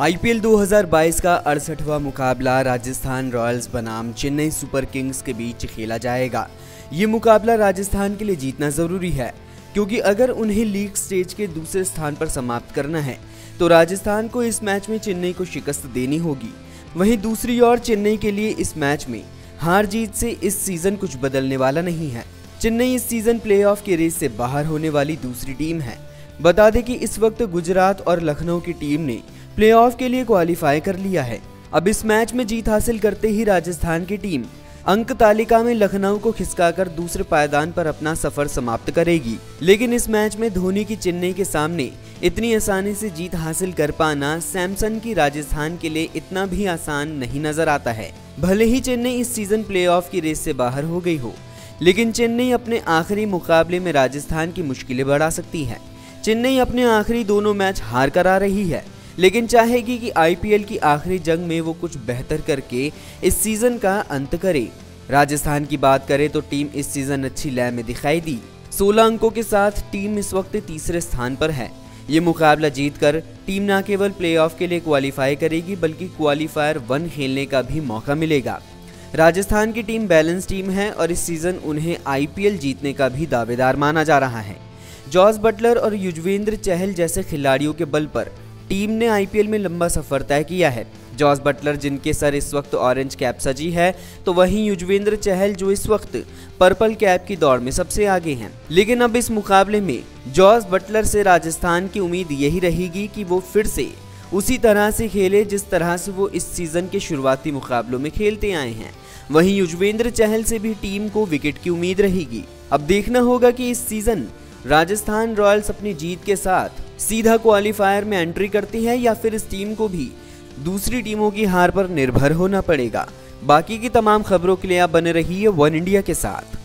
IPL 2022 का 68वां मुकाबला Rajasthan Royals बनाम चेन्नई सुपर किंग्स के बीच खेला जाएगा। ये मुकाबला राजस्थान के लिए जीतना जरूरी है, क्योंकि अगर उन्हें लीग स्टेज के दूसरे स्थान पर समाप्त करना है तो राजस्थान को इस मैच में चेन्नई को शिकस्त देनी होगी। वहीं दूसरी ओर चेन्नई के लिए इस मैच में हार जीत से इस सीजन कुछ बदलने वाला नहीं है। चेन्नई इस सीजन प्लेऑफ के रेस से बाहर होने वाली दूसरी टीम है। बता दें कि इस वक्त गुजरात और लखनऊ की टीम ने प्लेऑफ के लिए क्वालिफाई कर लिया है। अब इस मैच में जीत हासिल करते ही राजस्थान की टीम अंक तालिका में लखनऊ को खिसकाकर दूसरे पायदान पर अपना सफर समाप्त करेगी। लेकिन इस मैच में धोनी की चेन्नई के सामने इतनी आसानी से जीत हासिल कर पाना सैमसन की राजस्थान के लिए इतना भी आसान नहीं नजर आता है। भले ही चेन्नई इस सीजन प्लेऑफ की रेस से बाहर हो गई हो, लेकिन चेन्नई अपने आखिरी मुकाबले में राजस्थान की मुश्किलें बढ़ा सकती है। चेन्नई अपने आखिरी दोनों मैच हार कर आ रही है, लेकिन चाहेगी कि आईपीएल की आखिरी जंग में वो कुछ बेहतर करके इस सीजन का अंत करे। राजस्थान की बात करें तो टीम इस सीजन अच्छी लय में दिखाई दी। 16 अंकों के साथ टीम इस वक्त तीसरे स्थान पर है। ये मुकाबला जीतकर टीम न केवल प्लेऑफ के लिए क्वालिफाई करेगी, बल्कि क्वालिफायर 1 खेलने का भी मौका मिलेगा। राजस्थान की टीम बैलेंस टीम है और इस सीजन उन्हें आईपीएल जीतने का भी दावेदार माना जा रहा है। जॉस बटलर और युजवेंद्र चहल जैसे खिलाड़ियों के बल पर टीम ने आईपीएल में लंबा सफर तय किया है। जॉस बटलर जिनके सर इस वक्त ऑरेंज कैप सजी है, तो वहीं युजवेंद्र चहल जो इस वक्त पर्पल कैप की दौड़ में सबसे आगे हैं। लेकिन अब इस मुकाबले में जॉस बटलर से राजस्थान की उम्मीद यही रहेगी कि वो फिर से उसी तरह से खेले जिस तरह से वो इस सीजन के शुरुआती मुकाबलों में खेलते आए हैं। वहीं युजवेंद्र चहल से भी टीम को विकेट की उम्मीद रहेगी। अब देखना होगा कि इस सीजन राजस्थान रॉयल्स अपनी जीत के साथ सीधा क्वालिफायर में एंट्री करती है या फिर इस टीम को भी दूसरी टीमों की हार पर निर्भर होना पड़ेगा। बाकी की तमाम खबरों के लिए आप बने रहिए वन इंडिया के साथ।